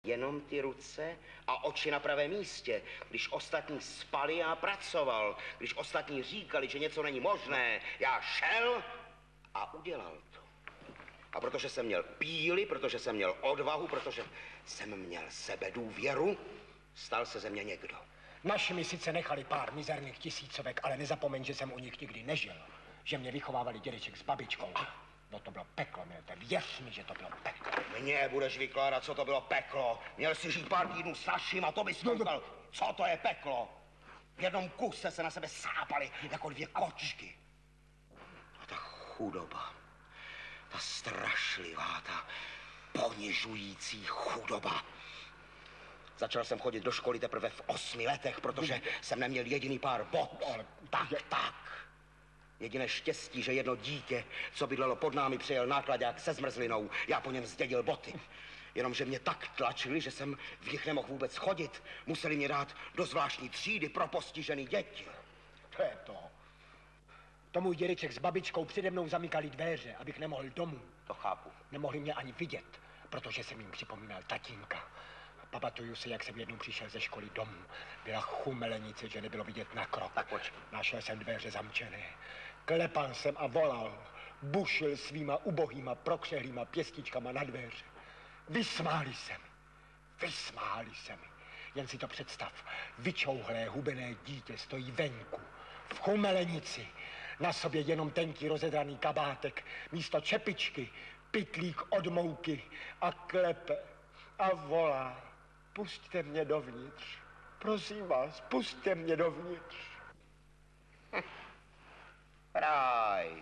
Jenom ty ruce a oči na pravém místě. Když ostatní spali, já pracoval. Když ostatní říkali, že něco není možné, já šel a udělal to. A protože jsem měl píli, protože jsem měl odvahu, protože jsem měl sebedůvěru, stal se ze mě někdo. Naši mi sice nechali pár mizerných tisícovek, ale nezapomeň, že jsem u nich nikdy nežil. Že mě vychovávali dědeček s babičkou. No to bylo peklo, Milte, věř mi, že to bylo peklo. Mně budeš vykládat, co to bylo peklo. Měl si žít pár týdnů s naším a to bys koukal, co to je peklo. V jednom kuse se na sebe sápali jako dvě kočky. A ta chudoba, ta strašlivá, ta ponižující chudoba. Začal jsem chodit do školy teprve v 8 letech, protože jsem neměl jediný pár bot. Ale tak. Jediné štěstí, že jedno dítě, co bydlelo pod námi, přijel nákladák se zmrzlinou. Já po něm zdědil boty. Jenomže mě tak tlačili, že jsem v nich nemohl vůbec chodit. Museli mě dát do zvláštní třídy pro postižený děti. To je to. To můj dědeček s babičkou přede mnou zamykali dveře, abych nemohl domů. To chápu. Nemohli mě ani vidět, protože jsem jim připomínal tatínka. Pamatuju si, jak jsem jednou přišel ze školy domů. Byla chumelenice, že nebylo vidět na krok. Tak počkej. Našel jsem dveře zamčené. Klepal jsem a volal. Bušil svýma ubohýma, prokřehlýma pěstičkama na dveře. Vysmáli se mi. Jen si to představ. Vyčouhlé, hubené dítě stojí venku. V chumelenici. Na sobě jenom tenký rozedraný kabátek. Místo čepičky, pytlík od mouky a klepe. A volá. Pusťte mě dovnitř. Prosím vás, pusťte mě dovnitř. Ráj.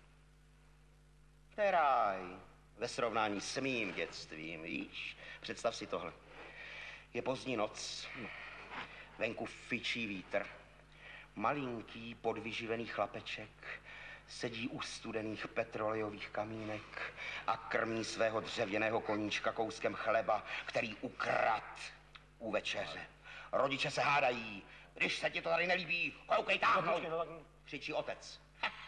To je ráj. Ve srovnání s mým dětstvím, víš? Představ si tohle. Je pozdní noc. Venku fičí vítr. Malinký podvyživený chlapeček sedí u studených petrolejových kamínek a krmí svého dřevěného koníčka kouskem chleba, který ukradl u večeře. Rodiče se hádají. Když se ti to tady nelíbí, koukej táhnout, křičí otec.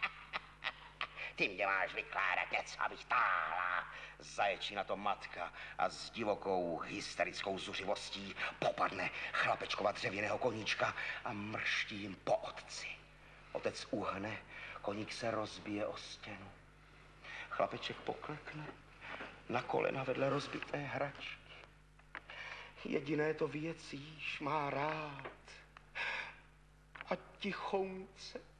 Ty mě máš vykládat něco, abych táhla. Zaječí na to matka a s divokou hysterickou zuřivostí popadne chlapečkova dřevěného koníčka a mrští jim po otci. Otec uhne, koník se rozbije o stěnu. Chlapeček poklekne na kolena vedle rozbité hračky. Jediné to věcíš má rád. A tichounce